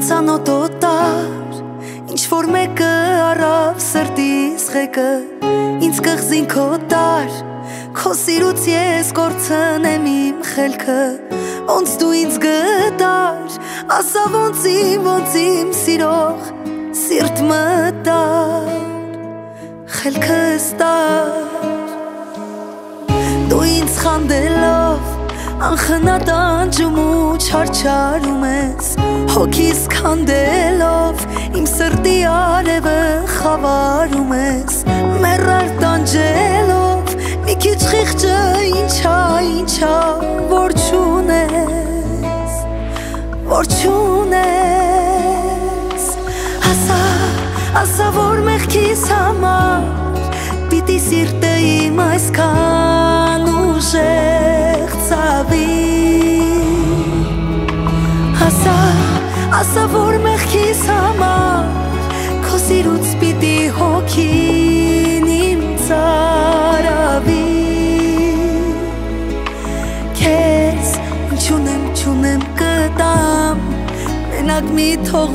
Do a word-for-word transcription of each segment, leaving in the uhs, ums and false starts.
անցանոտ օտար, ինչ-որ մեկը առավ սրտիս ղեկը, ինձ կղզին քո տար, քո սիրուց ես կորցնեմ իմ խելքը, ոնց դու ինձ գտար, ասա ոնց իմ, ոնց իմ սիրող սիրտ մտար, խելքս տար, դու ինձ խանդելով անխնատ անջում ու չարչարում ես, հոգիս քանդելով իմ սրտի արևը խավարում ես, մեռար տանջելով մի քիչ խիղճը ինչա, ինչա, որ չունես, որ չունես, ասա, ասա որ մեղքիս համար պիտի սիրտը իմ այսքան ուժեղ Ասա, ասա որ մեղքիս համար քո սիրուց պիտի հոգին իմ ծարավի Քեզ չունեմ, չունեմ կտամ մենակ մի թող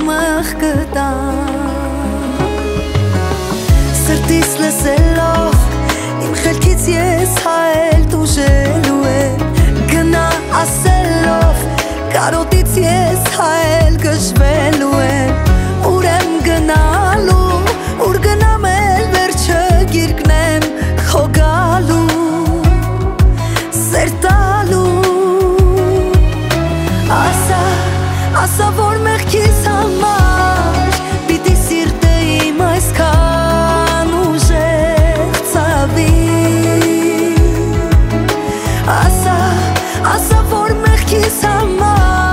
մղկտամ Սրտիս լսելով իմ խելքից ես հայել տուժելու եմ Գնա ասելով Կարոտից ես հայել գժվելու եմ Ուր եմ գնալու, ուր գնամ էլ վերջը գիրկնեմ խոգալու Սեր տալու Ասա, ասա որ մեղքիս համար Պիտի սիրտը իմ այսքան ուժեղ ծավի Ասա, ասա որ մեղքիս համար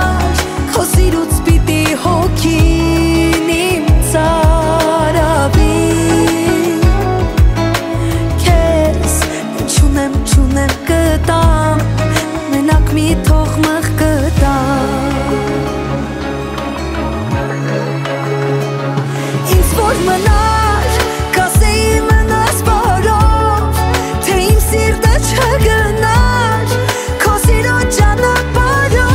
հոգին իմ ծարավի Քեզ չունեմ, չունեմ կտամ մենակ մի թող մղկտամ Ինձ որ մնար կասեի մնաս բարով թե իմ սիրտը չգնար քո սիրո ճանապարհով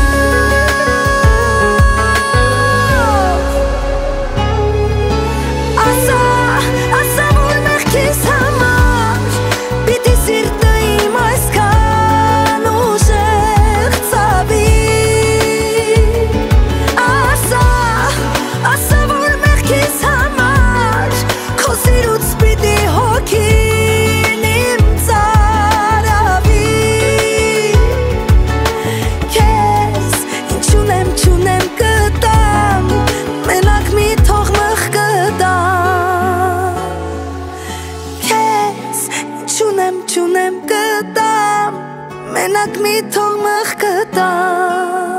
Չունեմ կտամ, մենակ մի թող մղկտամ